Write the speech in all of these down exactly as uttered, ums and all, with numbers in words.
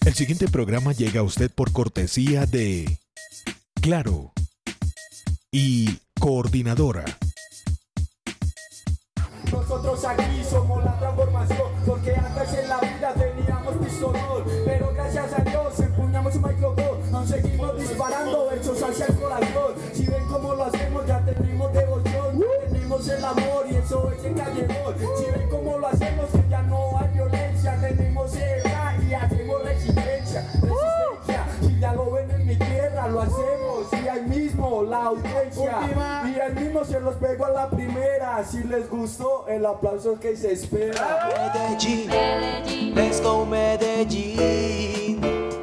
El siguiente programa llega a usted por cortesía de Claro y Coordinadora. Nosotros aquí somos la transformación, porque antes en la vida teníamos pistolón, pero gracias a Dios empuñamos un micrófono, aún seguimos disparando versos hacia el corazón. Si ven cómo lo hacemos, ya tenemos devoción, tenemos el amor y eso es el callejón. Si ven cómo lo hacemos, que ya no hay violencia, tenemos edad y hacemos resistencia, resistencia. Si ya lo ven en mi tierra, lo hacemos, y ahí mismo la audiencia, y ahí mismo se los pego a la primera. Si les gustó, el aplauso que se espera. Medellín, Medellín, let's go Medellín.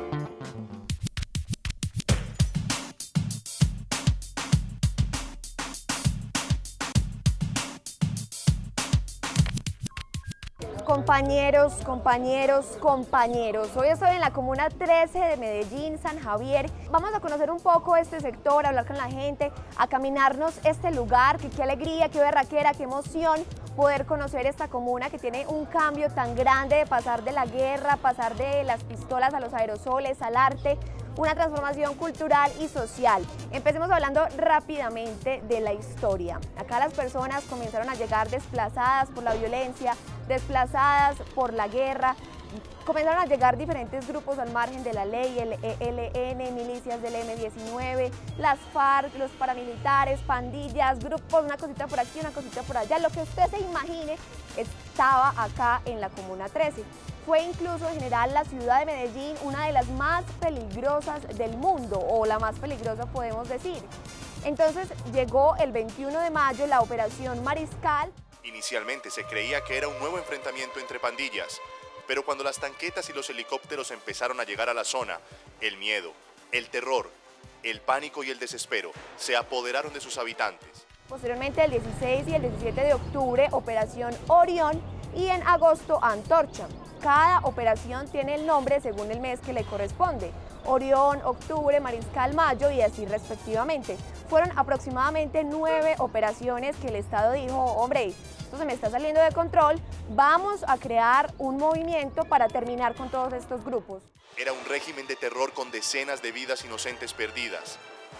Compañeros, compañeros, compañeros, hoy estoy en la Comuna trece de Medellín, San Javier. Vamos a conocer un poco este sector, a hablar con la gente, a caminarnos este lugar, que qué alegría, qué berraquera, qué emoción poder conocer esta comuna que tiene un cambio tan grande de pasar de la guerra, pasar de las pistolas a los aerosoles, al arte, una transformación cultural y social. Empecemos hablando rápidamente de la historia. Acá las personas comenzaron a llegar desplazadas por la violencia, desplazadas por la guerra. Comenzaron a llegar diferentes grupos al margen de la ley, el E L N, milicias del eme diecinueve, las FARC, los paramilitares, pandillas, grupos, una cosita por aquí, una cosita por allá. Lo que usted se imagine estaba acá en la Comuna trece. Fue incluso en general la ciudad de Medellín una de las más peligrosas del mundo, o la más peligrosa podemos decir. Entonces llegó el veintiuno de mayo la Operación Mariscal. Inicialmente se creía que era un nuevo enfrentamiento entre pandillas, pero cuando las tanquetas y los helicópteros empezaron a llegar a la zona, el miedo, el terror, el pánico y el desespero se apoderaron de sus habitantes. Posteriormente, el dieciséis y el diecisiete de octubre, Operación Orión, y en agosto, Antorcha. Cada operación tiene el nombre según el mes que le corresponde. Orión, octubre, Mariscal, mayo y así respectivamente. Fueron aproximadamente nueve operaciones que el Estado dijo, hombre, esto se me está saliendo de control, vamos a crear un movimiento para terminar con todos estos grupos. Era un régimen de terror con decenas de vidas inocentes perdidas.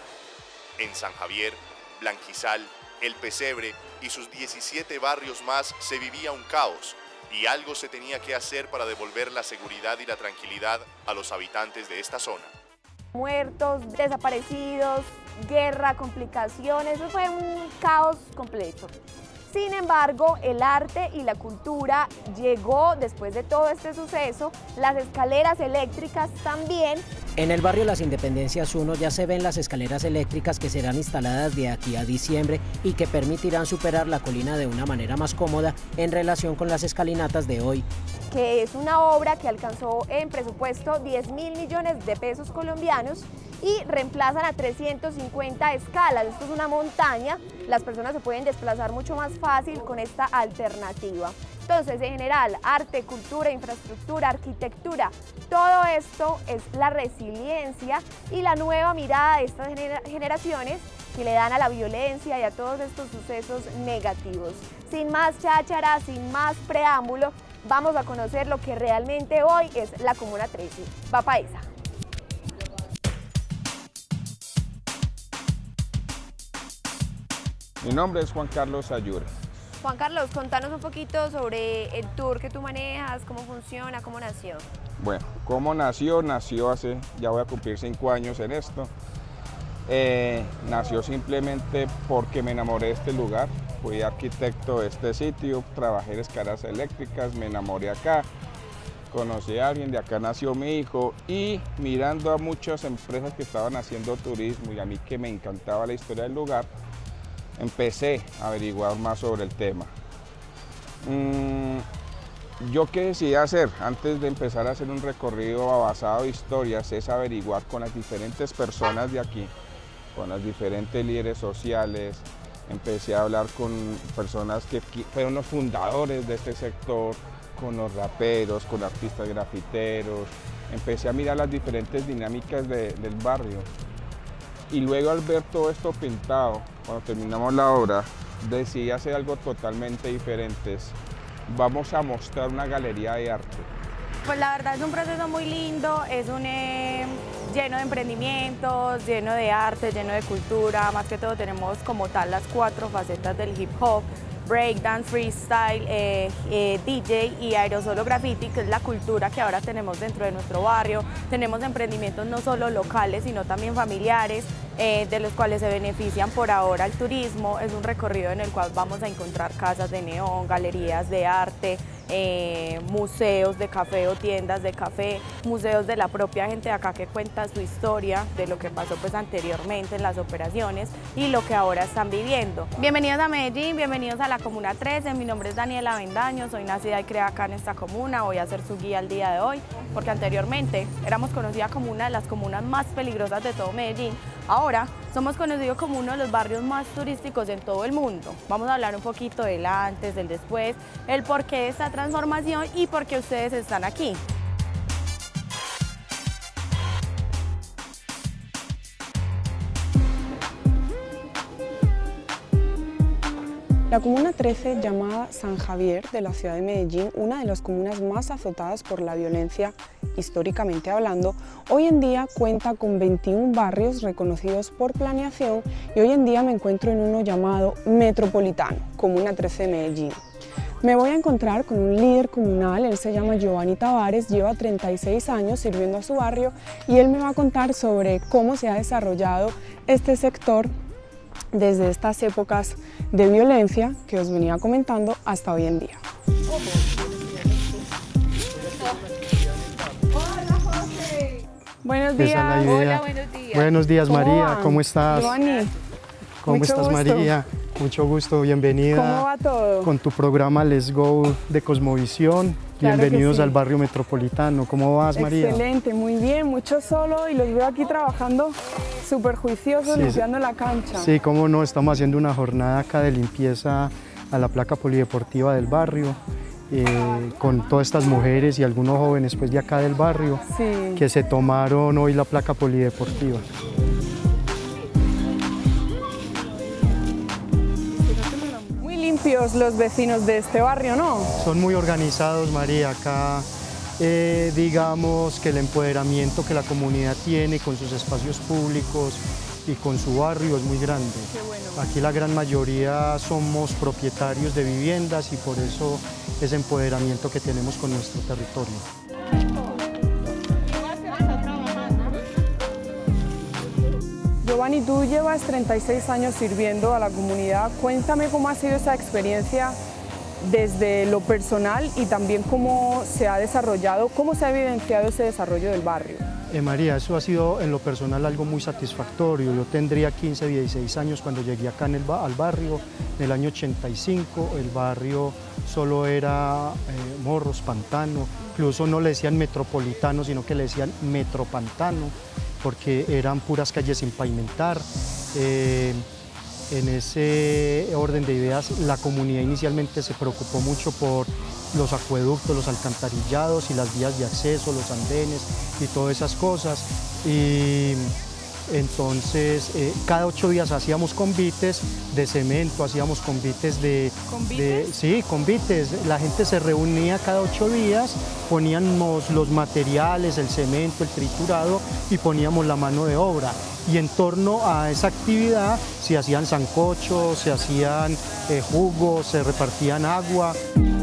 En San Javier, Blanquizal, El Pesebre y sus diecisiete barrios más se vivía un caos. Y algo se tenía que hacer para devolver la seguridad y la tranquilidad a los habitantes de esta zona. Muertos, desaparecidos, guerra, complicaciones, eso fue un caos completo. Sin embargo, el arte y la cultura llegó después de todo este suceso, las escaleras eléctricas también. En el barrio Las Independencias uno ya se ven las escaleras eléctricas que serán instaladas de aquí a diciembre y que permitirán superar la colina de una manera más cómoda en relación con las escalinatas de hoy. Que es una obra que alcanzó en presupuesto diez mil millones de pesos colombianos y reemplazan a trescientas cincuenta escalas. Esto es una montaña, las personas se pueden desplazar mucho más fácil con esta alternativa. Entonces, en general, arte, cultura, infraestructura, arquitectura, todo esto es la resiliencia y la nueva mirada de estas generaciones que le dan a la violencia y a todos estos sucesos negativos. Sin más cháchara, sin más preámbulo, vamos a conocer lo que realmente hoy es la Comuna trece. Va pa' esa. Mi nombre es Juan Carlos Ayure. Juan Carlos, contanos un poquito sobre el tour que tú manejas, cómo funciona, cómo nació. Bueno, cómo nació, nació hace, ya voy a cumplir cinco años en esto. Eh, nació simplemente porque me enamoré de este lugar. Fui arquitecto de este sitio, trabajé en escaleras eléctricas, me enamoré acá. Conocí a alguien, de acá nació mi hijo y mirando a muchas empresas que estaban haciendo turismo y a mí que me encantaba la historia del lugar, empecé a averiguar más sobre el tema. Mm, ¿Yo qué decidí hacer? Antes de empezar a hacer un recorrido basado en historias, es averiguar con las diferentes personas de aquí, con los diferentes líderes sociales. Empecé a hablar con personas que fueron los fundadores de este sector, con los raperos, con artistas grafiteros. Empecé a mirar las diferentes dinámicas de, del barrio. Y luego al ver todo esto pintado, cuando terminamos la obra, decidí hacer algo totalmente diferente. Vamos a mostrar una galería de arte. Pues la verdad es un proceso muy lindo, es un eh, lleno de emprendimientos, lleno de arte, lleno de cultura. Más que todo tenemos como tal las cuatro facetas del hip hop: breakdance, freestyle, eh, eh, D J y aerosolo graffiti, que es la cultura que ahora tenemos dentro de nuestro barrio. Tenemos emprendimientos no solo locales, sino también familiares, eh, de los cuales se benefician por ahora el turismo. Es un recorrido en el cual vamos a encontrar casas de neón, galerías de arte, eh, museos de café o tiendas de café, museos de la propia gente de acá que cuenta su historia de lo que pasó pues anteriormente en las operaciones y lo que ahora están viviendo. Bienvenidos a Medellín, bienvenidos a la Comuna trece, mi nombre es Daniela Avendaño, soy nacida y criada acá en esta comuna, voy a ser su guía el día de hoy, porque anteriormente éramos conocidas como una de las comunas más peligrosas de todo Medellín. Ahora somos conocidos como uno de los barrios más turísticos en todo el mundo. Vamos a hablar un poquito del antes, del después, el porqué de esta transformación y por qué ustedes están aquí. La Comuna trece, llamada San Javier de la ciudad de Medellín, una de las comunas más azotadas por la violencia históricamente hablando, hoy en día cuenta con veintiún barrios reconocidos por planeación y hoy en día me encuentro en uno llamado Metropolitano, Comuna trece de Medellín. Me voy a encontrar con un líder comunal, él se llama Giovanni Tavares, lleva treinta y seis años sirviendo a su barrio y él me va a contar sobre cómo se ha desarrollado este sector desde estas épocas de violencia que os venía comentando hasta hoy en día. Buenos días. Hola, buenos días. Buenos días, María, ¿cómo, ¿cómo estás? Giovanni. ¿Cómo Mucho estás, gusto. María? Mucho gusto, bienvenida. ¿Cómo va todo? Con tu programa Let's Go de Cosmovisión. Claro, bienvenidos sí. al barrio metropolitano. ¿Cómo vas, María? Excelente, muy bien, mucho solo y los veo aquí trabajando súper juiciosos, Sí, limpiando la cancha. Sí, cómo no, estamos haciendo una jornada acá de limpieza a la placa polideportiva del barrio. Eh, con todas estas mujeres y algunos jóvenes pues, de acá del barrio Sí. que se tomaron hoy la placa polideportiva. Muy limpios los vecinos de este barrio, ¿no? Son muy organizados, María. Acá eh, digamos que el empoderamiento que la comunidad tiene con sus espacios públicos y con su barrio es muy grande. Qué bueno. Aquí la gran mayoría somos propietarios de viviendas y por eso ese empoderamiento que tenemos con nuestro territorio. Giovanni, tú llevas treinta y seis años sirviendo a la comunidad. Cuéntame cómo ha sido esa experiencia desde lo personal y también cómo se ha desarrollado, cómo se ha evidenciado ese desarrollo del barrio. Eh, María, eso ha sido en lo personal algo muy satisfactorio. Yo tendría quince, dieciséis años cuando llegué acá en el ba al barrio, en el año ochenta y cinco. El barrio solo era eh, morros, pantano, incluso no le decían metropolitano, sino que le decían metropantano, porque eran puras calles sin pavimentar. Eh, en ese orden de ideas, la comunidad inicialmente se preocupó mucho por los acueductos, los alcantarillados y las vías de acceso, los andenes y todas esas cosas. Y entonces eh, cada ocho días hacíamos convites de cemento, hacíamos convites de... ¿Convites? de sí, convites. La gente se reunía cada ocho días, poníamos los materiales, el cemento, el triturado y poníamos la mano de obra. Y en torno a esa actividad se hacían sancochos, se hacían eh, jugos, se repartían agua.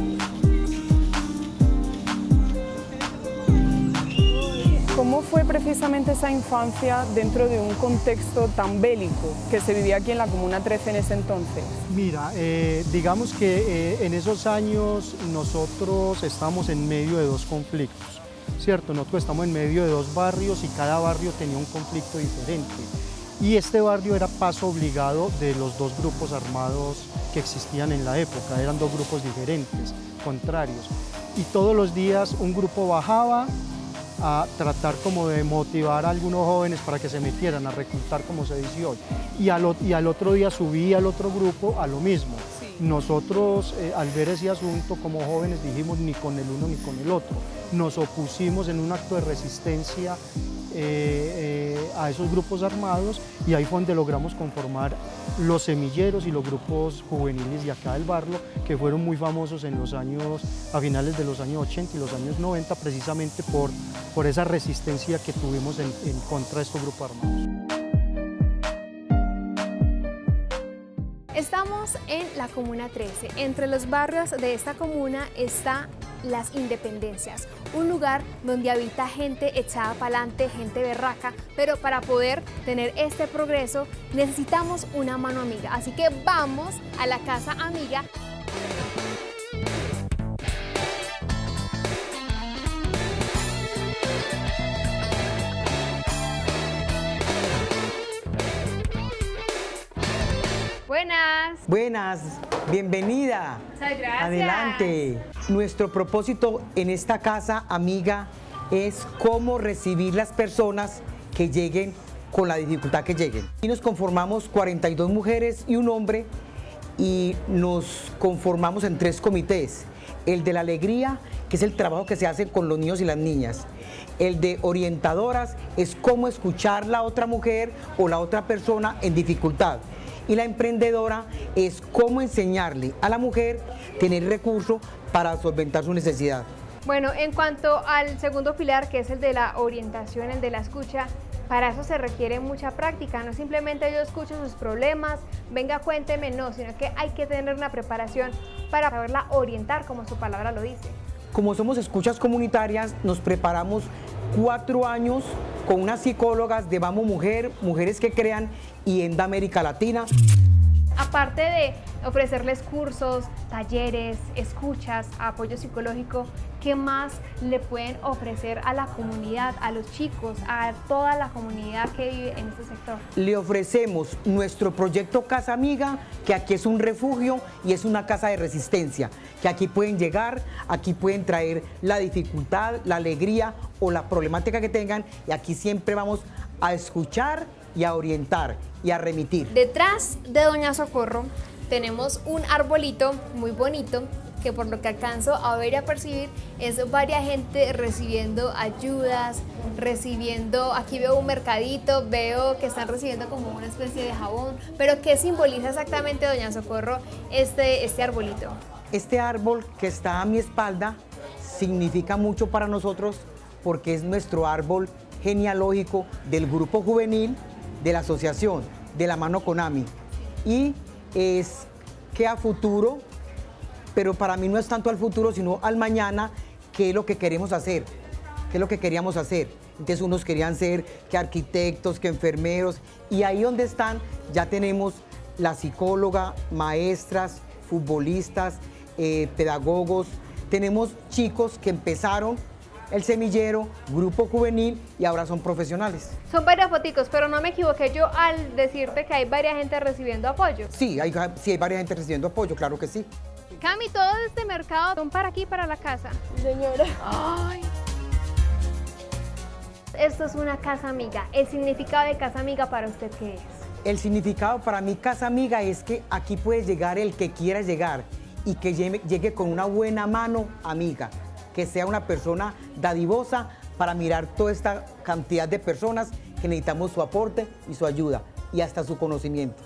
¿Cómo fue precisamente esa infancia dentro de un contexto tan bélico que se vivía aquí en la Comuna trece en ese entonces? Mira, eh, digamos que eh, en esos años nosotros estamos en medio de dos conflictos, ¿cierto? Nosotros estamos en medio de dos barrios y cada barrio tenía un conflicto diferente. Y este barrio era paso obligado de los dos grupos armados que existían en la época, eran dos grupos diferentes, contrarios. Y todos los días un grupo bajaba a tratar como de motivar a algunos jóvenes para que se metieran, a reclutar como se dice hoy. Y al, y al otro día subía al otro grupo a lo mismo. Sí. Nosotros, eh, al ver ese asunto, como jóvenes dijimos ni con el uno ni con el otro. Nos opusimos en un acto de resistencia eh, eh, a esos grupos armados y ahí fue donde logramos conformar los semilleros y los grupos juveniles de acá del barrio, que fueron muy famosos en los años, a finales de los años ochenta y los años noventa, precisamente por, por esa resistencia que tuvimos en, en contra de estos grupos armados. Estamos en la Comuna trece. Entre los barrios de esta comuna está Las Independencias, un lugar donde habita gente echada para adelante, gente berraca, pero para poder tener este progreso necesitamos una mano amiga. Así que vamos a la casa amiga. Buenas. Buenas, bienvenida. Muchas gracias. Adelante. Nuestro propósito en esta casa amiga es cómo recibir las personas que lleguen con la dificultad que lleguen. Y nos conformamos cuarenta y dos mujeres y un hombre y nos conformamos en tres comités. El de la alegría, que es el trabajo que se hace con los niños y las niñas. El de orientadoras es cómo escuchar la otra mujer o la otra persona en dificultad. Y la emprendedora es cómo enseñarle a la mujer tener recursos para solventar su necesidad. Bueno, en cuanto al segundo pilar, que es el de la orientación, el de la escucha, para eso se requiere mucha práctica, no simplemente yo escucho sus problemas, venga cuénteme, no, sino que hay que tener una preparación para saberla orientar, como su palabra lo dice. Como somos escuchas comunitarias, nos preparamos cuatro años con unas psicólogas de Vamos Mujer, Mujeres que Crean y ENDA América Latina. Aparte de ofrecerles cursos, talleres, escuchas, apoyo psicológico, ¿qué más le pueden ofrecer a la comunidad, a los chicos, a toda la comunidad que vive en este sector? Le ofrecemos nuestro proyecto Casa Amiga, que aquí es un refugio y es una casa de resistencia, que aquí pueden llegar, aquí pueden traer la dificultad, la alegría o la problemática que tengan y aquí siempre vamos a escuchar y a orientar y a remitir. Detrás de Doña Socorro tenemos un arbolito muy bonito que por lo que alcanzo a ver y a percibir es varias gente recibiendo ayudas, recibiendo, aquí veo un mercadito, veo que están recibiendo como una especie de jabón, pero ¿qué simboliza exactamente, Doña Socorro, este, este arbolito? Este árbol que está a mi espalda significa mucho para nosotros porque es nuestro árbol genealógico del grupo juvenil de la asociación, de la mano Konami. Y es que a futuro, pero para mí no es tanto al futuro, sino al mañana, qué es lo que queremos hacer, qué es lo que queríamos hacer. Entonces unos querían ser que arquitectos, que enfermeros, y ahí donde están ya tenemos la psicóloga, maestras, futbolistas, eh, pedagogos, tenemos chicos que empezaron el semillero, grupo juvenil y ahora son profesionales. Son varias foticos, pero no me equivoqué yo al decirte que hay varias gente recibiendo apoyo. Sí, hay, sí, hay varias gente recibiendo apoyo, claro que sí. Cami, todo este mercado son para aquí, para la casa. Señora. Ay. Esto es una casa amiga. ¿El significado de casa amiga para usted qué es? El significado para mí casa amiga es que aquí puede llegar el que quiera llegar y que llegue, llegue con una buena mano amiga, que sea una persona dadivosa para mirar toda esta cantidad de personas que necesitamos su aporte y su ayuda y hasta su conocimiento.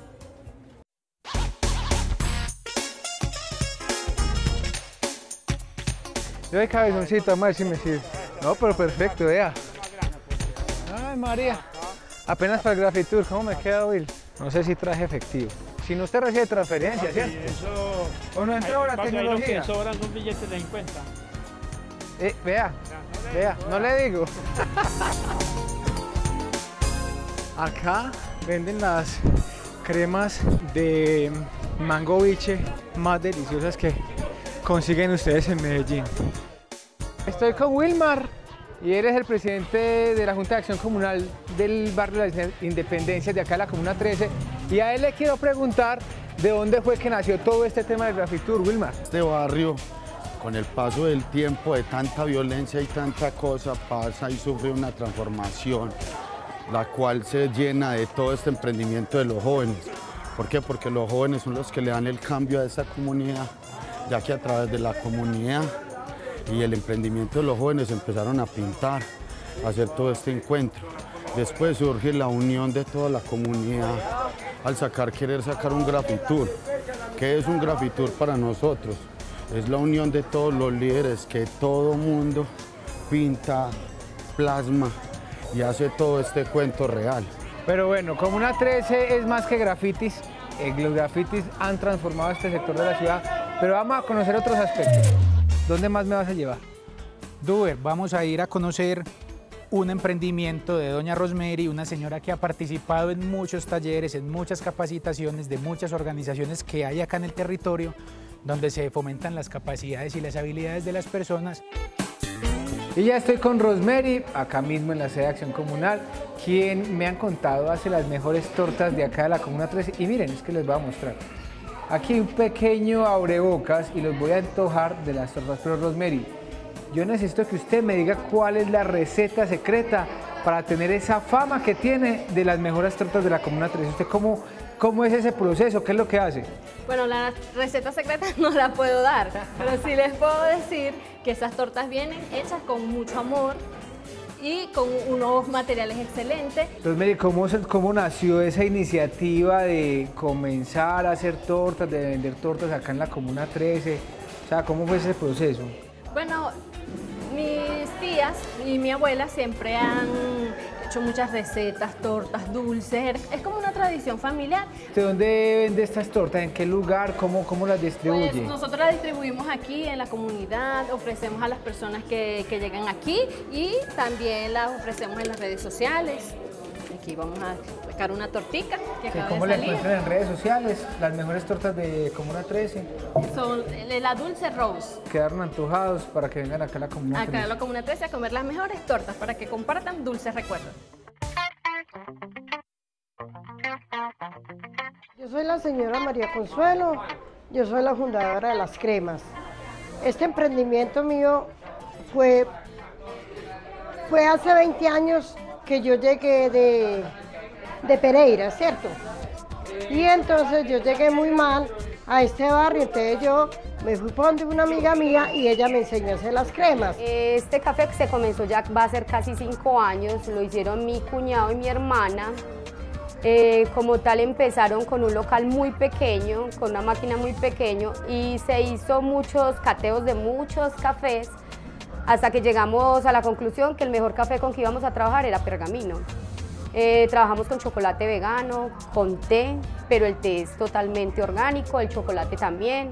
Yo de cabezoncito, vamos a ver si me sirve. No, pero perfecto, vea. Ay, María. Apenas para el Grafitour, ¿cómo me queda, Will? No sé si traje efectivo. Si no, usted recibe transferencia, ¿cierto? Eso... ¿O no entró la tecnología? Lo que sobran son billetes de cincuenta. Eh, vea, vea, no le digo. Acá venden las cremas de mango biche más deliciosas que consiguen ustedes en Medellín. Estoy con Wilmar y eres el presidente de la Junta de Acción Comunal del barrio de las Independencias de acá de la Comuna trece y a él le quiero preguntar de dónde fue que nació todo este tema del Grafitour, Wilmar. Este barrio, con el paso del tiempo, de tanta violencia y tanta cosa, pasa y sufre una transformación, la cual se llena de todo este emprendimiento de los jóvenes. ¿Por qué? Porque los jóvenes son los que le dan el cambio a esta comunidad, ya que a través de la comunidad y el emprendimiento de los jóvenes empezaron a pintar, a hacer todo este encuentro. Después surge la unión de toda la comunidad al sacar, querer sacar un grafitour. ¿Qué es un grafitour para nosotros? Es la unión de todos los líderes, que todo mundo pinta, plasma y hace todo este cuento real. Pero bueno, Comuna trece es más que grafitis. Eh, los grafitis han transformado este sector de la ciudad, pero vamos a conocer otros aspectos. ¿Dónde más me vas a llevar? Duber, vamos a ir a conocer un emprendimiento de doña Rosemary, una señora que ha participado en muchos talleres, en muchas capacitaciones de muchas organizaciones que hay acá en el territorio, donde se fomentan las capacidades y las habilidades de las personas. Y ya estoy con Rosemary, acá mismo en la sede de Acción Comunal, quien me han contado hace las mejores tortas de acá de la Comuna trece. Y miren, es que les voy a mostrar. Aquí un pequeño abrebocas y los voy a antojar de las tortas. Pero Rosemary, yo necesito que usted me diga cuál es la receta secreta para tener esa fama que tiene de las mejores tortas de la Comuna trece. ¿Usted cómo, cómo es ese proceso? ¿Qué es lo que hace? Bueno, la receta secreta no la puedo dar, pero sí les puedo decir que esas tortas vienen hechas con mucho amor y con unos materiales excelentes. Rosemary, ¿cómo, ¿cómo nació esa iniciativa de comenzar a hacer tortas, de vender tortas acá en la Comuna trece? O sea, ¿cómo fue ese proceso? Bueno, mis tías y mi abuela siempre han hecho muchas recetas, tortas, dulces. Es como una tradición familiar. ¿De dónde vende estas tortas? ¿En qué lugar? ¿Cómo, cómo las distribuye? Pues nosotros las distribuimos aquí en la comunidad, ofrecemos a las personas que, que llegan aquí y también las ofrecemos en las redes sociales. Aquí vamos a sacar una tortica que acaba ¿Cómo de la salir. encuentran en redes sociales? Las mejores tortas de Comuna trece. Son la Dulce Rose. Quedaron antojados para que vengan acá a la Comuna Acá trece. en la Comuna trece a comer las mejores tortas para que compartan dulces recuerdos. Yo soy la señora María Consuelo, yo soy la fundadora de Las Cremas. Este emprendimiento mío fue, fue hace veinte años que yo llegué de, de Pereira, ¿cierto? Y entonces yo llegué muy mal a este barrio, entonces yo me fui por donde una amiga mía y ella me enseñó a hacer las cremas. Este café se comenzó ya, va a ser casi cinco años, lo hicieron mi cuñado y mi hermana. Eh, como tal empezaron con un local muy pequeño, con una máquina muy pequeño y se hizo muchos cateos de muchos cafés hasta que llegamos a la conclusión que el mejor café con que íbamos a trabajar era Pergamino. Eh, trabajamos con chocolate vegano, con té, pero el té es totalmente orgánico, el chocolate también.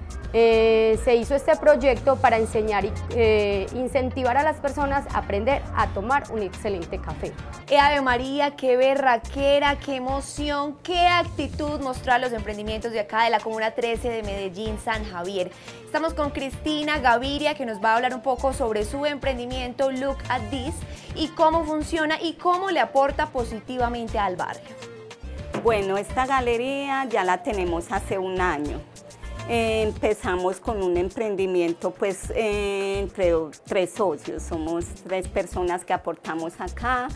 Eh, se hizo este proyecto para enseñar y eh, incentivar a las personas a aprender a tomar un excelente café. Eh, Ave María, qué berraquera, qué emoción, qué actitud mostrar los emprendimientos de acá de la Comuna trece de Medellín, San Javier. Estamos con Cristina Gaviria, que nos va a hablar un poco sobre su emprendimiento Look at This y cómo funciona y cómo le aporta positivamente al barrio. Bueno, esta galería ya la tenemos hace un año. Eh, empezamos con un emprendimiento pues eh, entre tres socios, somos tres personas que aportamos acá.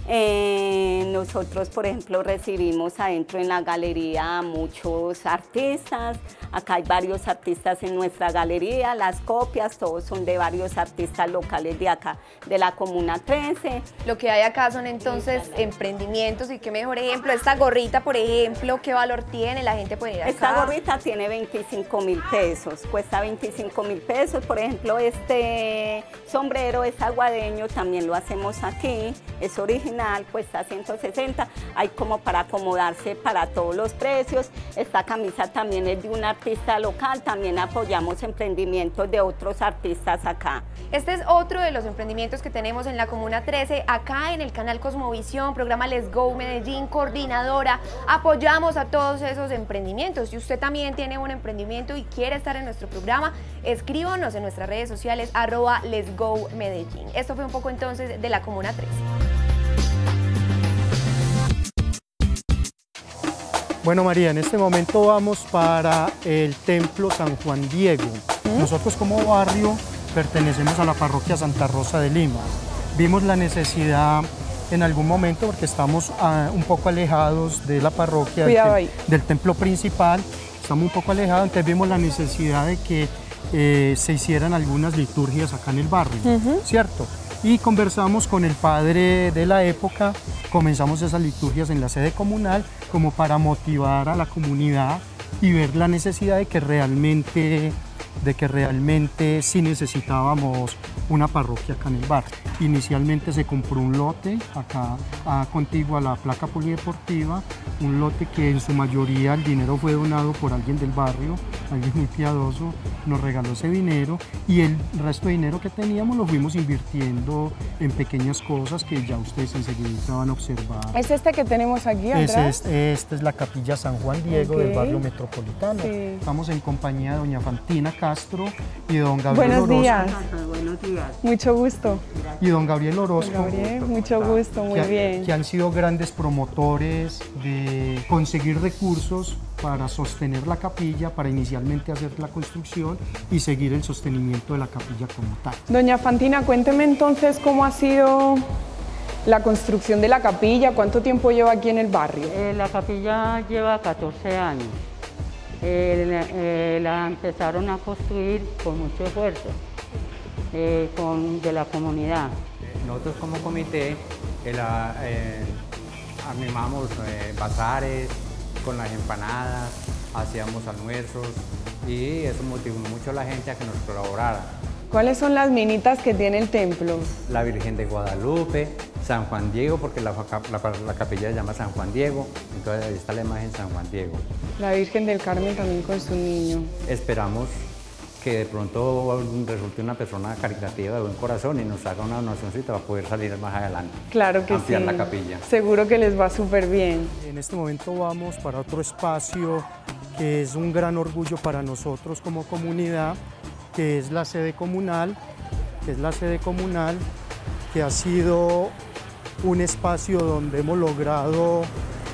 Eh, nosotros, por ejemplo, recibimos adentro en la galería a muchos artistas. Acá hay varios artistas en nuestra galería, las copias, todos son de varios artistas locales de acá, de la Comuna trece. Lo que hay acá son entonces emprendimientos y qué mejor ejemplo, esta gorrita, por ejemplo, ¿qué valor tiene? La gente puede ir acá. Esta gorrita tiene veinticinco mil pesos, cuesta veinticinco mil pesos. Por ejemplo, este sombrero es aguadeño, también lo hacemos aquí, es original, cuesta ciento sesenta. Hay como para acomodarse para todos los precios. Esta camisa también es de un artista local, también apoyamos emprendimientos de otros artistas acá. Este es otro de los emprendimientos que tenemos en la Comuna trece, acá en el canal Cosmovisión, programa Let's Go Medellín, coordinadora. Apoyamos a todos esos emprendimientos. Si usted también tiene un emprendimiento y quiere estar en nuestro programa, escríbanos en nuestras redes sociales, arroba Let's Go Medellín. Esto fue un poco entonces de la Comuna trece. Bueno, María, en este momento vamos para el Templo San Juan Diego. ¿Mm? Nosotros como barrio pertenecemos a la parroquia Santa Rosa de Lima. Vimos la necesidad en algún momento, porque estamos uh, un poco alejados de la parroquia, Cuidado del, ahí. del templo principal, estamos un poco alejados, entonces vimos la necesidad de que eh, se hicieran algunas liturgias acá en el barrio, Ujú. ¿cierto? Y conversamos con el padre de la época, comenzamos esas liturgias en la sede comunal como para motivar a la comunidad y ver la necesidad de que realmente, de que realmente sí necesitábamos una parroquia acá en el barrio. Inicialmente se compró un lote acá a, contiguo a la placa polideportiva, un lote que en su mayoría el dinero fue donado por alguien del barrio, alguien muy piadoso, nos regaló ese dinero y el resto de dinero que teníamos lo fuimos invirtiendo en pequeñas cosas que ya ustedes enseguida van a observar. ¿Es este que tenemos aquí Ese atrás? es, esta es la capilla San Juan Diego Ok. del barrio metropolitano. Sí. Estamos en compañía de doña Fantina Castro y don Gabriel Buenos Orozco. días. Buenos días. Mucho gusto. Y don Gabriel Orozco. Don Gabriel, mucho gusto, muy que, ha- bien. que han sido grandes promotores de conseguir recursos para sostener la capilla, para inicialmente hacer la construcción y seguir el sostenimiento de la capilla como tal. Doña Fantina, cuénteme entonces cómo ha sido la construcción de la capilla, cuánto tiempo lleva aquí en el barrio. Eh, la capilla lleva catorce años. Eh, la, eh, la empezaron a construir con mucho esfuerzo eh, con, de la comunidad. Nosotros como comité eh, la, eh, animamos eh, bazares con las empanadas, hacíamos almuerzos y eso motivó mucho a la gente a que nos colaborara. ¿Cuáles son las minitas que tiene el templo? La Virgen de Guadalupe, San Juan Diego, porque la, la, la capilla se llama San Juan Diego, entonces ahí está la imagen San Juan Diego. La Virgen del Carmen también con su niño. Esperamos que de pronto resulte una persona caritativa de buen corazón y nos haga una donacióncita para poder salir más adelante. Claro que ampliar sí. la capilla. Seguro que les va súper bien. En este momento vamos para otro espacio que es un gran orgullo para nosotros como comunidad, que es la sede comunal, que es la sede comunal, que ha sido un espacio donde hemos logrado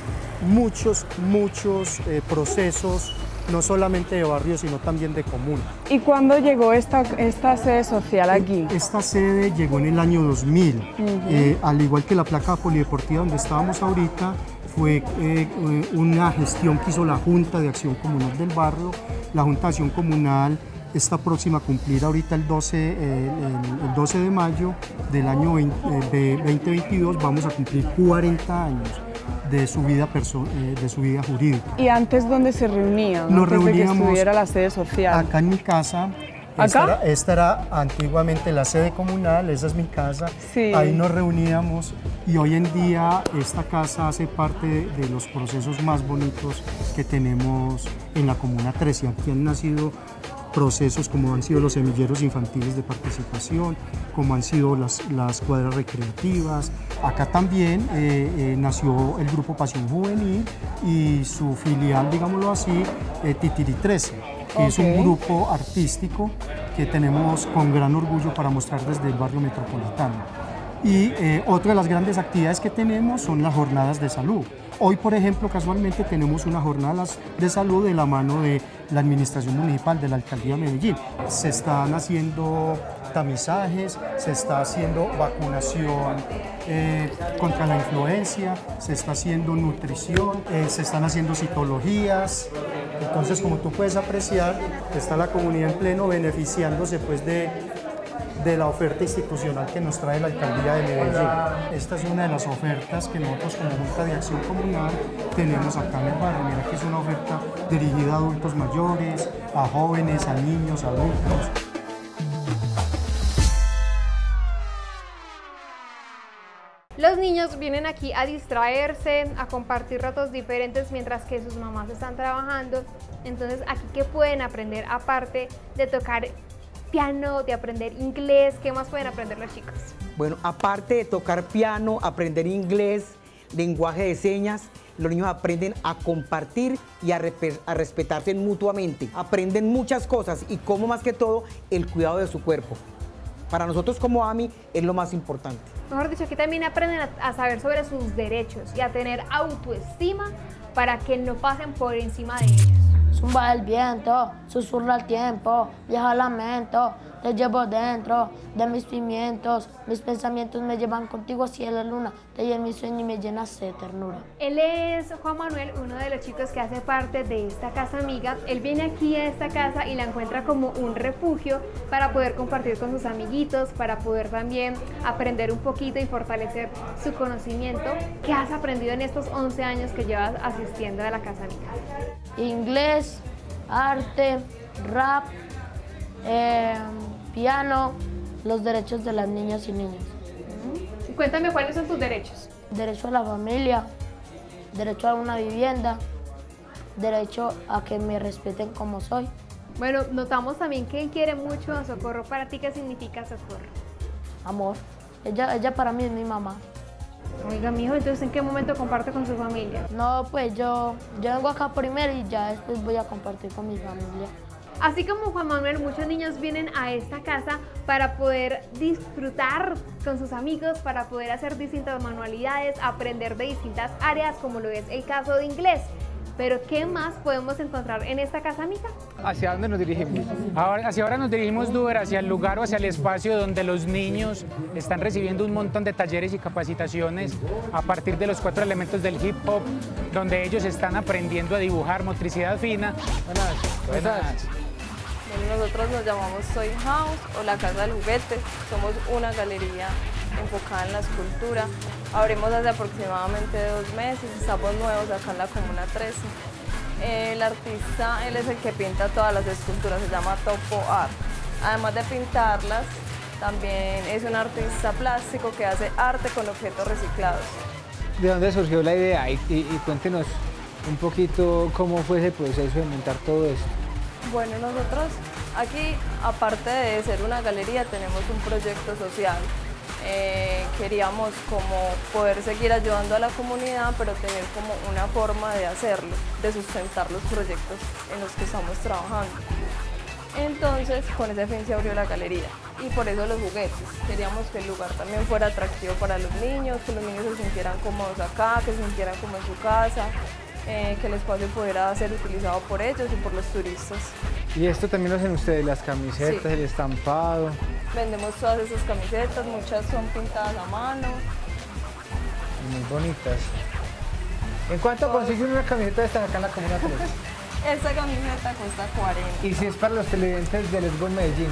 muchos, muchos eh, procesos, no solamente de barrio, sino también de comuna. ¿Y cuándo llegó esta, esta sede social aquí? Esta sede llegó en el año dos mil, Ujú. eh, al igual que la placa polideportiva donde estábamos ahorita, fue eh, una gestión que hizo la Junta de Acción Comunal del barrio. La Junta de Acción Comunal está próxima a cumplir ahorita el doce, eh, el, el doce de mayo del año veinte, eh, veinte veintidós, vamos a cumplir cuarenta años de su vida, perso eh, de su vida jurídica. ¿Y antes dónde se reunían? Nos antes de que reuníamos estuviera la sede social. Acá en mi casa. ¿Acá? Esta era, esta era antiguamente la sede comunal, esa es mi casa. Sí. Ahí nos reuníamos y hoy en día esta casa hace parte de, de los procesos más bonitos que tenemos en la Comuna trece. Aquí han nacido procesos como han sido los semilleros infantiles de participación, como han sido las, las cuadras recreativas. Acá también eh, eh, nació el Grupo Pasión Juvenil y su filial, digámoslo así, eh, Titiri trece, que es un Ok. grupo artístico que tenemos con gran orgullo para mostrar desde el barrio metropolitano. Y eh, otra de las grandes actividades que tenemos son las jornadas de salud. Hoy, por ejemplo, casualmente tenemos una jornada de salud de la mano de la Administración Municipal de la Alcaldía de Medellín. Se están haciendo tamizajes, se está haciendo vacunación eh, contra la influencia, se está haciendo nutrición, eh, se están haciendo citologías. Entonces, como tú puedes apreciar, está la comunidad en pleno beneficiándose pues, de de la oferta institucional que nos trae la Alcaldía de Medellín. Esta es una de las ofertas que nosotros como Junta de Acción Comunal tenemos acá en el barrio. Mira que es una oferta dirigida a adultos mayores, a jóvenes, a niños, a adultos. Los niños vienen aquí a distraerse, a compartir ratos diferentes mientras que sus mamás están trabajando. Entonces, aquí, ¿qué pueden aprender aparte de tocar piano, de aprender inglés? ¿Qué más pueden aprender los chicos? Bueno, aparte de tocar piano, aprender inglés, lenguaje de señas, los niños aprenden a compartir y a, a respetarse mutuamente. Aprenden muchas cosas y como más que todo, el cuidado de su cuerpo. Para nosotros como AMI es lo más importante. Mejor dicho, aquí también aprenden a, a saber sobre sus derechos y a tener autoestima para que no pasen por encima de ellos. Zumba el viento, susurra el tiempo, viaja el lamento, te llevo dentro de mis pimientos, mis pensamientos me llevan contigo hacia la luna, te llevo en mi sueño y me llenas de ternura. Él es Juan Manuel, uno de los chicos que hace parte de esta casa amiga. Él viene aquí a esta casa y la encuentra como un refugio para poder compartir con sus amiguitos, para poder también aprender un poquito y fortalecer su conocimiento. ¿Qué has aprendido en estos once años que llevas asistiendo a la casa amiga? Inglés, arte, rap, eh, piano, los derechos de las niñas y niños. Uh-huh. Cuéntame cuáles son tus derechos. Derecho a la familia, derecho a una vivienda, derecho a que me respeten como soy. Bueno, notamos también que él quiere mucho a Socorro. ¿Para ti qué significa Socorro? Amor. Ella, ella para mí es mi mamá. Oiga, mijo, entonces ¿en qué momento comparte con su familia? No, pues yo, yo vengo acá primero y ya después voy a compartir con mi familia. Así como Juan Manuel, muchos niños vienen a esta casa para poder disfrutar con sus amigos, para poder hacer distintas manualidades, aprender de distintas áreas, como lo es el caso de inglés. Pero ¿qué más podemos encontrar en esta casa amiga? ¿Hacia dónde nos dirigimos? Ahora, hacia ahora nos dirigimos, Duber, hacia el lugar o hacia el espacio donde los niños están recibiendo un montón de talleres y capacitaciones a partir de los cuatro elementos del hip hop, donde ellos están aprendiendo a dibujar motricidad fina. Buenas. Buenas. Bueno, nosotros nos llamamos Toy House o la Casa del Juguete. Somos una galería enfocada en la escultura. Abrimos hace aproximadamente dos meses, estamos nuevos acá en la Comuna trece. El artista, él es el que pinta todas las esculturas, se llama Topo Art. Además de pintarlas, también es un artista plástico que hace arte con objetos reciclados. ¿De dónde surgió la idea? Y, y, y cuéntenos un poquito cómo fue ese proceso de montar todo esto. Bueno, nosotros aquí, aparte de ser una galería, tenemos un proyecto social. Eh, queríamos como poder seguir ayudando a la comunidad, pero tener como una forma de hacerlo, de sustentar los proyectos en los que estamos trabajando. Entonces, con ese fin se abrió la galería y por eso los juguetes. Queríamos que el lugar también fuera atractivo para los niños, que los niños se sintieran cómodos acá, que se sintieran como en su casa, eh, que el espacio pudiera ser utilizado por ellos y por los turistas. ¿Y esto también lo hacen ustedes, las camisetas, sí, el estampado? Vendemos todas esas camisetas, muchas son pintadas a mano. Muy bonitas. ¿En cuánto consiguen una camiseta de estas acá en la Comuna trece? Esta camiseta cuesta cuarenta. ¿Y si es para los televidentes de Let's Go Medellín?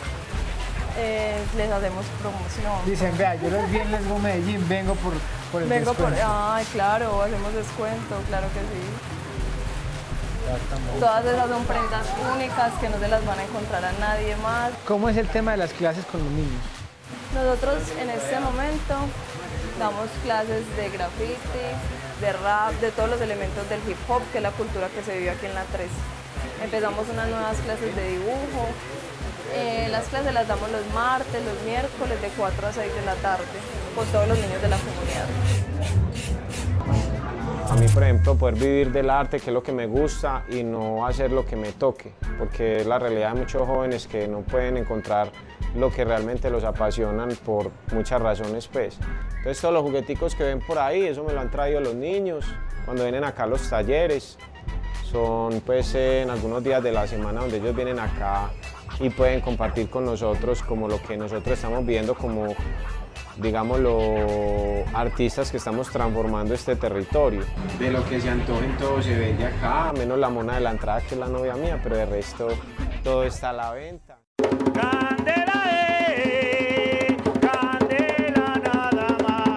Eh, les hacemos promoción. Dicen, vea, yo les vi en Let's Go Medellín, vengo por, por el vengo descuento. Por, ay, claro, hacemos descuento, claro que sí. Todas esas son prendas únicas que no se las van a encontrar a nadie más. ¿Cómo es el tema de las clases con los niños? Nosotros en este momento damos clases de graffiti, de rap, de todos los elementos del hip hop, que es la cultura que se vive aquí en la trece. Empezamos unas nuevas clases de dibujo. Eh, las clases las damos los martes, los miércoles de cuatro a seis de la tarde, con todos los niños de la comunidad. A mí, por ejemplo, poder vivir del arte, que es lo que me gusta, y no hacer lo que me toque, porque es la realidad de muchos jóvenes que no pueden encontrar lo que realmente los apasionan por muchas razones, pues. Entonces, todos los jugueticos que ven por ahí, eso me lo han traído los niños, cuando vienen acá a los talleres. Son, pues, en algunos días de la semana donde ellos vienen acá y pueden compartir con nosotros como lo que nosotros estamos viendo como, digamos, los artistas que estamos transformando este territorio. De lo que se antojen todo se vende acá, menos la mona de la entrada que es la novia mía, pero de resto todo está a la venta. Candela, eh, candela nada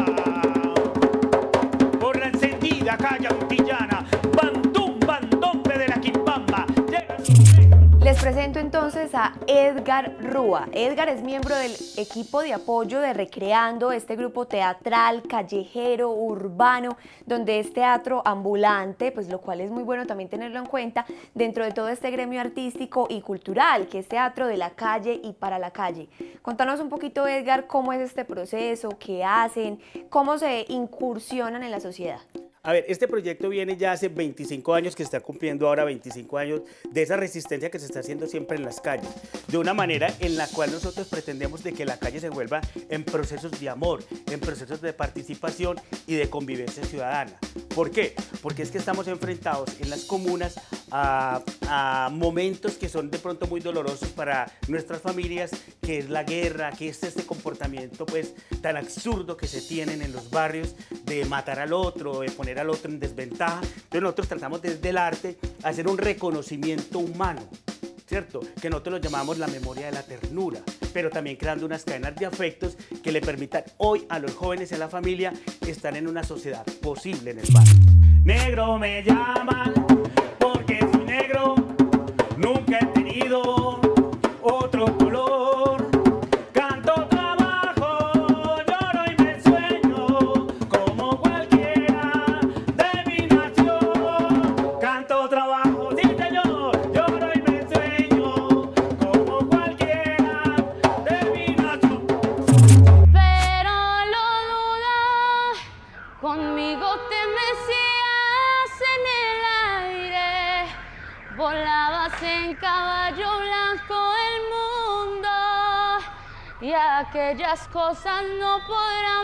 más. Por la encendida calle antillana, bandum, bandombe de la quimbamba. Les presento entonces a Edgar Rúa. Edgar es miembro del equipo de apoyo de Recreando, este grupo teatral, callejero, urbano, donde es teatro ambulante, pues lo cual es muy bueno también tenerlo en cuenta dentro de todo este gremio artístico y cultural, que es teatro de la calle y para la calle. Contanos un poquito, Edgar, cómo es este proceso, qué hacen, cómo se incursionan en la sociedad. A ver, este proyecto viene ya hace veinticinco años, que está cumpliendo ahora veinticinco años, de esa resistencia que se está haciendo siempre en las calles, de una manera en la cual nosotros pretendemos de que la calle se vuelva en procesos de amor, en procesos de participación y de convivencia ciudadana. ¿Por qué? Porque es que estamos enfrentados en las comunas a, a momentos que son de pronto muy dolorosos para nuestras familias, que es la guerra, que es este comportamiento pues tan absurdo que se tienen en los barrios de matar al otro, de poner al otro en desventaja. Entonces nosotros tratamos desde el arte hacer un reconocimiento humano, ¿cierto? Que nosotros lo llamamos la memoria de la ternura, pero también creando unas cadenas de afectos que le permitan hoy a los jóvenes y a la familia estar en una sociedad posible en el barrio. Negro me llaman porque soy negro, nunca he tenido otro color. Canto trabajo, lloro y me sueño como cualquiera de mi nación. Canto trabajo, sí señor, lloro y me sueño como cualquiera de mi nación. Pero lo dudas, conmigo te mecías en el aire, volabas en caballo blanco el mundo y aquellas cosas no podrán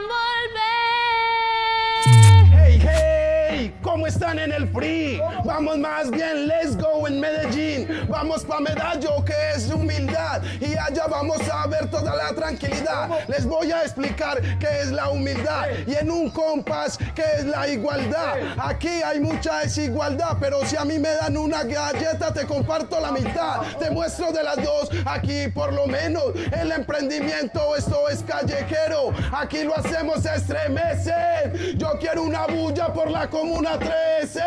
volver. Hey, hey, ¿cómo están en el free? Vamos más bien, let's go en Medellín. Vamos pa' Medallo, que es humildad, y allá vamos a ver toda la tranquilidad. Les voy a explicar qué es la humildad y en un compás qué es la igualdad. Aquí hay mucha desigualdad, pero si a mí me dan una galleta te comparto la mitad. Te muestro de las dos, aquí por lo menos el emprendimiento, esto es callejero. Aquí lo hacemos estremecer. Yo quiero una bulla por la Comuna trece.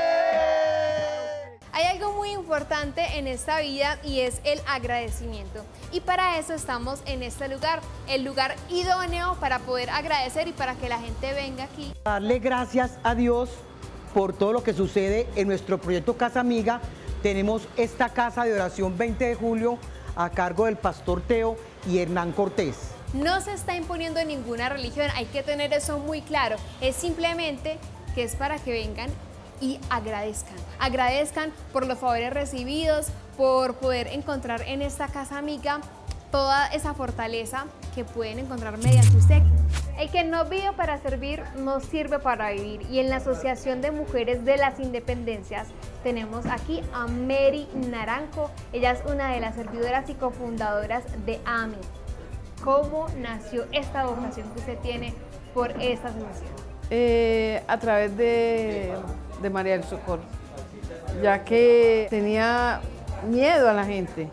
Hay algo muy importante en esta vida y es el agradecimiento. Y para eso estamos en este lugar, el lugar idóneo para poder agradecer y para que la gente venga aquí. Darle gracias a Dios por todo lo que sucede en nuestro proyecto Casa Amiga. Tenemos esta casa de oración veinte de julio a cargo del pastor Teo y Hernán Cortés. No se está imponiendo ninguna religión, hay que tener eso muy claro. Es simplemente que es para que vengan y agradezcan. Agradezcan por los favores recibidos, por poder encontrar en esta casa amiga toda esa fortaleza que pueden encontrar mediante usted. El que no vive para servir no sirve para vivir, y en la Asociación de Mujeres de las Independencias tenemos aquí a Mary Naranjo. Ella es una de las servidoras y cofundadoras de A M I. ¿Cómo nació esta vocación que usted tiene por esta asociación? Eh, a través de, de María del Socorro, ya que tenía miedo a la gente,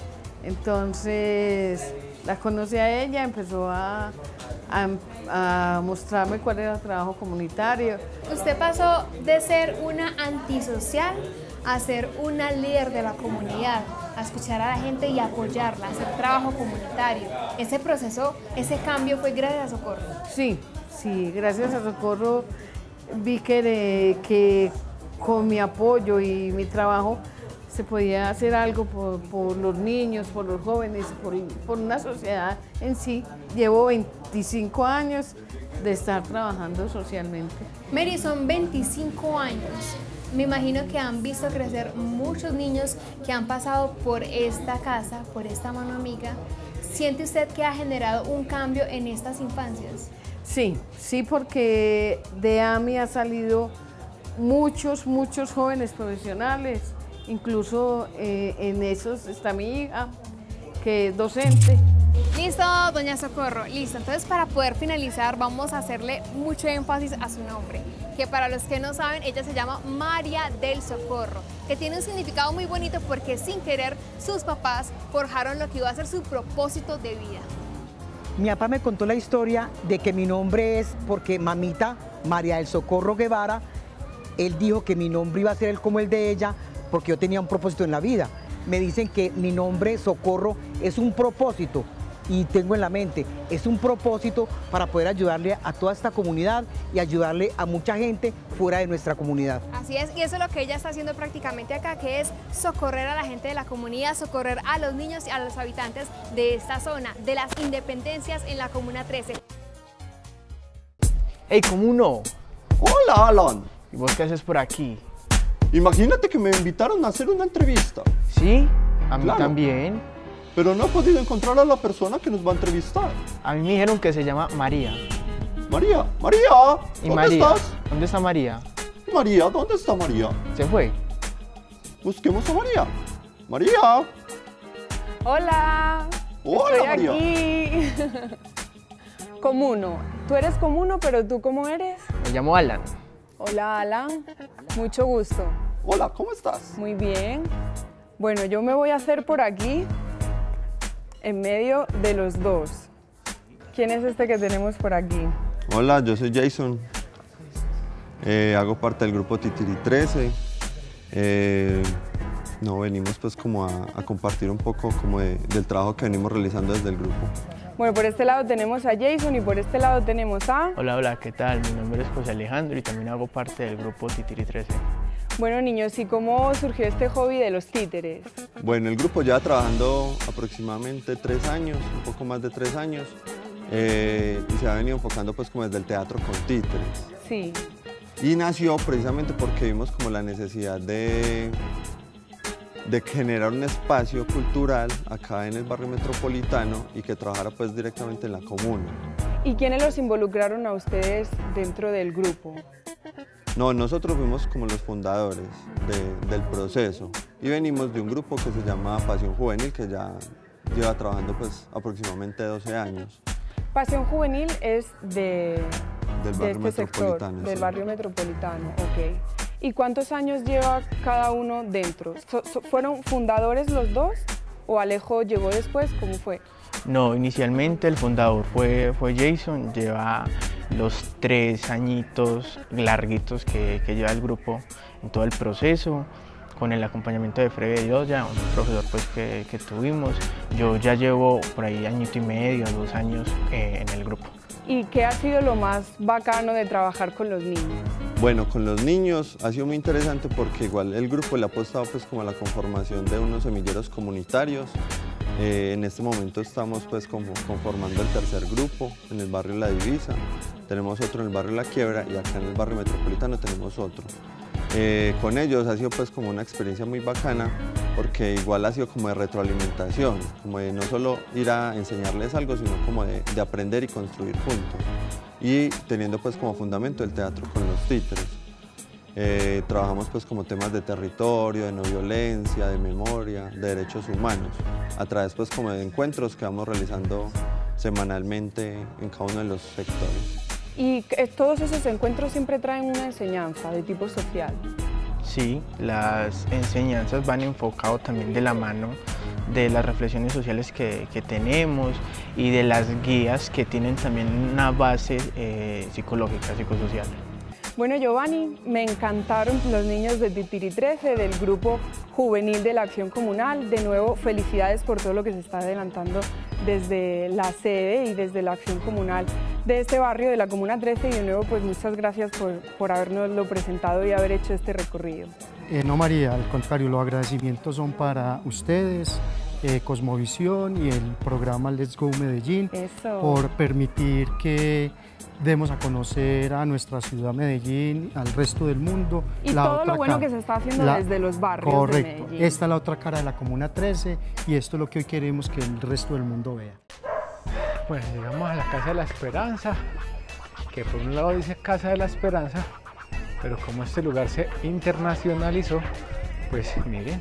entonces la conocí a ella, empezó a, a, a mostrarme cuál era el trabajo comunitario. Usted pasó de ser una antisocial a ser una líder de la comunidad, a escuchar a la gente y apoyarla, a hacer trabajo comunitario. Ese proceso, ese cambio fue gracias a Socorro. Sí, sí, gracias a Socorro vi que, de, que con mi apoyo y mi trabajo se podía hacer algo por, por los niños, por los jóvenes, por, por una sociedad en sí. Llevo veinticinco años de estar trabajando socialmente. Mary, son veinticinco años. Me imagino que han visto crecer muchos niños que han pasado por esta casa, por esta mano amiga. ¿Siente usted que ha generado un cambio en estas infancias? Sí, sí, porque de A M I ha salido muchos, muchos jóvenes profesionales. Incluso eh, en esos está mi hija, que es docente. Listo, doña Socorro, listo. Entonces, para poder finalizar, vamos a hacerle mucho énfasis a su nombre, que para los que no saben, ella se llama María del Socorro, que tiene un significado muy bonito porque sin querer sus papás forjaron lo que iba a ser su propósito de vida. Mi papá me contó la historia de que mi nombre es porque mamita, María del Socorro Guevara, él dijo que mi nombre iba a ser como el de ella porque yo tenía un propósito en la vida. Me dicen que mi nombre, Socorro, es un propósito y tengo en la mente, es un propósito para poder ayudarle a toda esta comunidad y ayudarle a mucha gente fuera de nuestra comunidad. Así es, y eso es lo que ella está haciendo prácticamente acá, que es socorrer a la gente de la comunidad, socorrer a los niños y a los habitantes de esta zona, de las Independencias en la Comuna trece. Hey, ¿cómo no? Hola, Alan. ¿Y vos qué haces por aquí? Imagínate que me invitaron a hacer una entrevista. ¿Sí? A mí Claro. también. Pero no he podido encontrar a la persona que nos va a entrevistar. A mí me dijeron que se llama María. María, María, ¿Y ¿dónde María? estás? ¿Dónde está María? María, ¿dónde está María? ¿Se fue? Busquemos a María. María. Hola. Hola, Estoy María. aquí. Comuno. Tú eres Comuno, pero ¿tú cómo eres? Me llamo Alan. Hola, Alan. Mucho gusto. Hola, ¿cómo estás? Muy bien. Bueno, yo me voy a hacer por aquí, en medio de los dos. ¿Quién es este que tenemos por aquí? Hola, yo soy Jason. Eh, hago parte del grupo Titiri trece. Eh, no, venimos pues como a, a compartir un poco como de, del trabajo que venimos realizando desde el grupo. Bueno, por este lado tenemos a Jason y por este lado tenemos a... Hola, hola, ¿qué tal? Mi nombre es José Alejandro y también hago parte del grupo Titiri trece. Bueno, niños, ¿y cómo surgió este hobby de los títeres? Bueno, el grupo lleva trabajando aproximadamente tres años, un poco más de tres años, eh, y se ha venido enfocando pues como desde el teatro con títeres. Sí. Y nació precisamente porque vimos como la necesidad de, de generar un espacio cultural acá en el barrio metropolitano y que trabajara pues directamente en la comuna. ¿Y quiénes los involucraron a ustedes dentro del grupo? No, nosotros fuimos como los fundadores de, del proceso y venimos de un grupo que se llama Pasión Juvenil, que ya lleva trabajando pues aproximadamente doce años. Pasión Juvenil es de, Del de barrio este sector, metropolitano, del sí. barrio metropolitano, ok. ¿Y cuántos años lleva cada uno dentro? So- so- ¿Fueron fundadores los dos o Alejo llegó después? ¿Cómo fue? No, inicialmente el fundador fue, fue Jason, lleva los tres añitos larguitos que, que lleva el grupo en todo el proceso, con el acompañamiento de Freddy Yoya, un profesor pues, que, que tuvimos. Yo ya llevo por ahí añito y medio, dos años eh, en el grupo. ¿Y qué ha sido lo más bacano de trabajar con los niños? Bueno, con los niños ha sido muy interesante porque igual el grupo le ha apostado pues como a la conformación de unos semilleros comunitarios. Eh, en este momento estamos pues como conformando el tercer grupo en el barrio La Divisa, tenemos otro en el barrio La Quiebra y acá en el barrio metropolitano tenemos otro. Eh, con ellos ha sido pues como una experiencia muy bacana porque igual ha sido como de retroalimentación, como de no solo ir a enseñarles algo, sino como de, de aprender y construir juntos. Y teniendo pues como fundamento el teatro con los títeres. Eh, trabajamos pues como temas de territorio, de no violencia, de memoria, de derechos humanos, a través pues como de encuentros que vamos realizando semanalmente en cada uno de los sectores. Y eh, todos esos encuentros siempre traen una enseñanza de tipo social. Sí, las enseñanzas van enfocadas también de la mano de las reflexiones sociales que, que tenemos y de las guías que tienen también una base eh, psicológica, psicosocial. Bueno, Giovanni, me encantaron los niños de Titiri trece, del grupo juvenil de la Acción Comunal. De nuevo, felicidades por todo lo que se está adelantando desde la sede y desde la Acción Comunal de este barrio de la Comuna trece. Y de nuevo, pues muchas gracias por, por habernoslo presentado y haber hecho este recorrido. Eh, no, María, al contrario, los agradecimientos son para ustedes, eh, Cosmovisión y el programa Let's Go Medellín, Eso. por permitir que demos a conocer a nuestra ciudad Medellín, al resto del mundo. Y la todo otra lo bueno cara. que se está haciendo La- desde los barrios Correcto. de Medellín. Esta es la otra cara de la Comuna trece y esto es lo que hoy queremos que el resto del mundo vea. Bueno, llegamos a la Casa de la Esperanza, que por un lado dice Casa de la Esperanza, pero como este lugar se internacionalizó, pues miren.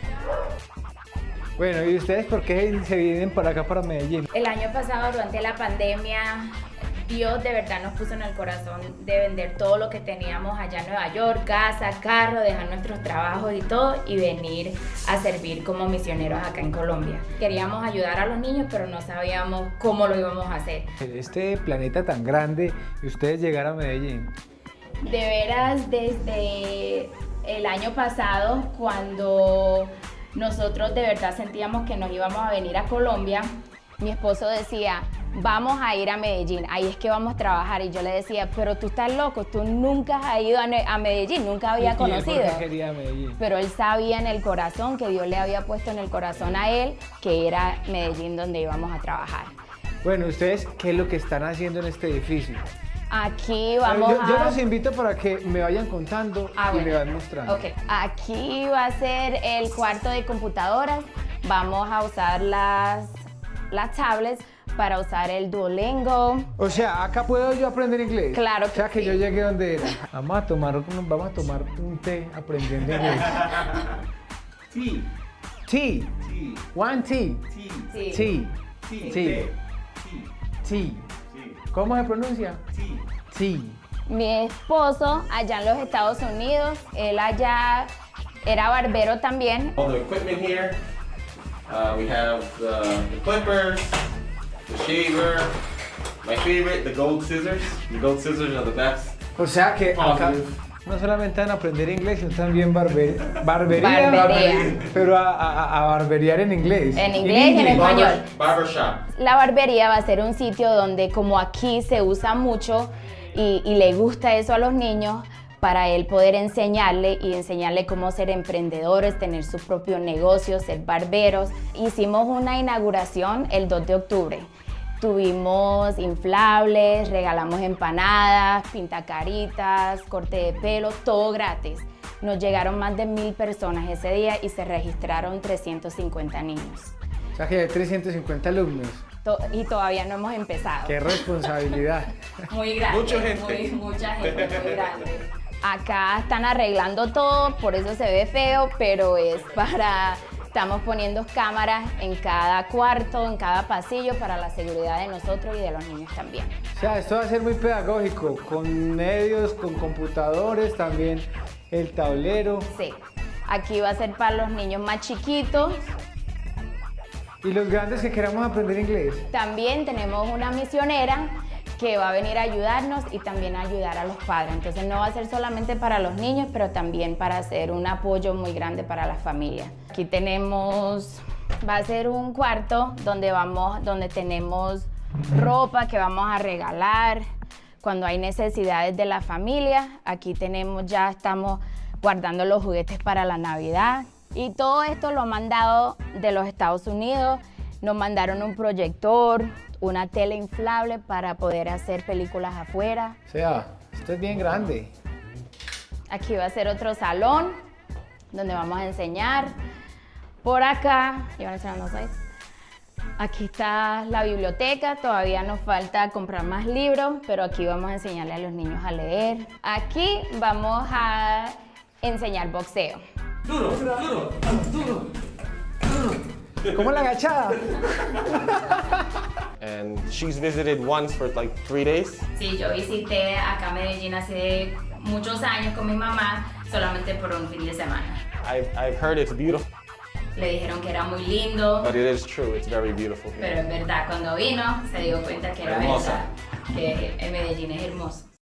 Bueno, ¿y ustedes por qué se vienen para acá, para Medellín? El año pasado, durante la pandemia, Dios de verdad nos puso en el corazón de vender todo lo que teníamos allá en Nueva York, casa, carro, dejar nuestros trabajos y todo y venir a servir como misioneros acá en Colombia. Queríamos ayudar a los niños, pero no sabíamos cómo lo íbamos a hacer. Este planeta tan grande y ustedes llegar a Medellín. De veras, desde el año pasado, cuando nosotros de verdad sentíamos que nos íbamos a venir a Colombia, mi esposo decía, vamos a ir a Medellín, ahí es que vamos a trabajar. Y yo le decía, pero tú estás loco, tú nunca has ido a, Ne- a Medellín, nunca había ¿Y él conocido. por qué quería Medellín? Pero él sabía en el corazón que Dios le había puesto en el corazón a él que era Medellín donde íbamos a trabajar. Bueno, ¿ustedes qué es lo que están haciendo en este edificio? Aquí vamos yo, yo a... los invito para que me vayan contando Ah, y bueno. me van mostrando. Ok, aquí va a ser el cuarto de computadoras. Vamos a usar las, las tablets para usar el Duolingo. O sea, acá puedo yo aprender inglés. Claro O sea, que yo llegué donde era. Vamos a tomar, vamos a tomar un té aprendiendo inglés. T. T. One T. T. T. T. T. ¿Cómo se pronuncia? T. Mi esposo allá en los Estados Unidos, él allá era barbero también. All the equipment here. Uh, we have the, the clippers, the shaver, my favorite, the gold scissors. The gold scissors are the best. O sea que acá no solamente van a aprender inglés, sino también barber, barbería, Barbería. pero a, a, a barberear en inglés. En inglés y en español. Barbershop. La barbería va a ser un sitio donde, como aquí se usa mucho y, y le gusta eso a los niños, para él poder enseñarle y enseñarle cómo ser emprendedores, tener su propio negocio, ser barberos. Hicimos una inauguración el dos de octubre. Tuvimos inflables, regalamos empanadas, pintacaritas, corte de pelo, todo gratis. Nos llegaron más de mil personas ese día y se registraron trescientos cincuenta niños. O sea que hay trescientos cincuenta alumnos. To- y todavía no hemos empezado. ¡Qué responsabilidad! Muy grande. Mucha gente. Muy, mucha gente, muy grande. Acá están arreglando todo, por eso se ve feo, pero es para... Estamos poniendo cámaras en cada cuarto, en cada pasillo para la seguridad de nosotros y de los niños también. O sea, esto va a ser muy pedagógico, con medios, con computadores, también el tablero. Sí, aquí va a ser para los niños más chiquitos. Y los grandes que queramos aprender inglés. También tenemos una misionera que va a venir a ayudarnos y también a ayudar a los padres. Entonces no va a ser solamente para los niños, pero también para hacer un apoyo muy grande para las familias. Aquí tenemos, va a ser un cuarto donde, vamos, donde tenemos ropa que vamos a regalar cuando hay necesidades de la familia. Aquí tenemos, ya estamos guardando los juguetes para la Navidad. Y todo esto lo han mandado de los Estados Unidos. Nos mandaron un proyector, una tele inflable para poder hacer películas afuera. O sea, esto es bien grande. Aquí va a ser otro salón donde vamos a enseñar. Por acá, ¿y van a enseñar los slides? Aquí está la biblioteca, todavía nos falta comprar más libros, pero aquí vamos a enseñarle a los niños a leer. Aquí vamos a enseñar boxeo. Duro, duro, duro, duro. ¿Cómo la agachada? And she's visited once for like three days. Sí, yo visité acá Medellín hace muchos años con mi mamá, solamente por un fin de semana. I've, I've heard it's beautiful. Le dijeron que era muy lindo, But it is true, it's very beautiful here. pero es verdad, cuando vino se dio cuenta que era Hermosa. verdad, que en Medellín es hermoso.